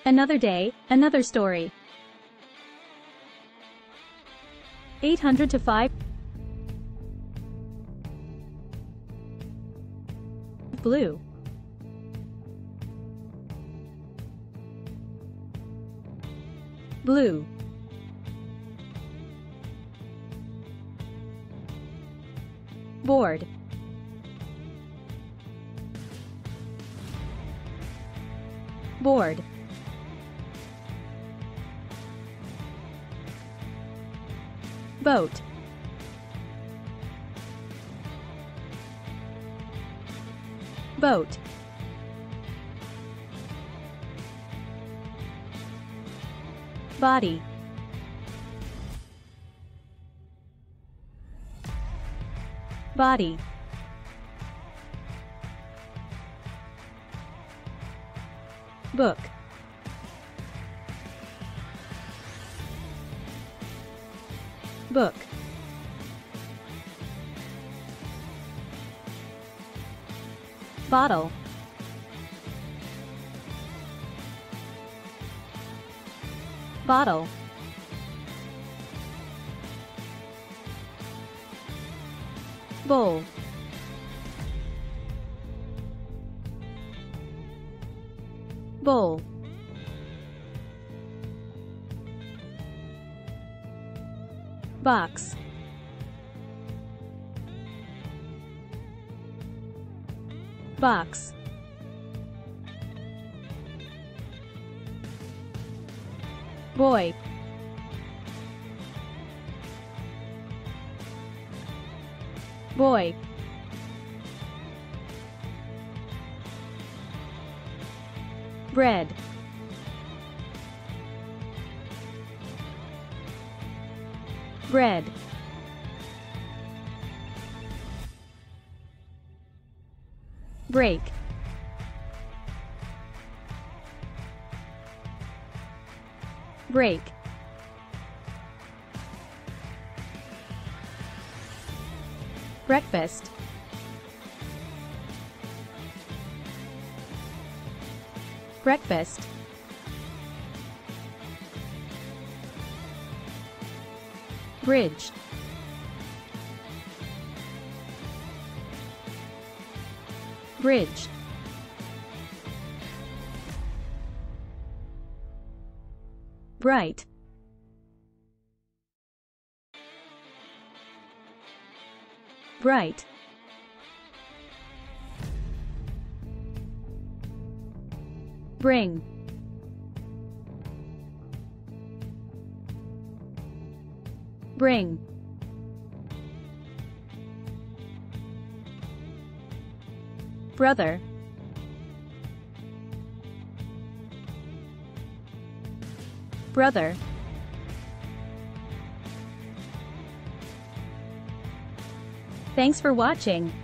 Another day, another story. 800 to 5. Blue. Blue. Board. Board. Boat. Boat. Body. Body. Book. Book. Bottle. Bottle. Bowl. Bowl. Box. Box. Boy. Boy. Bread. Bread. Break. Break. Breakfast. Breakfast. Bridge. Bridge. Bright. Bright. Bring. Bring. Brother. Brother. Thanks for watching.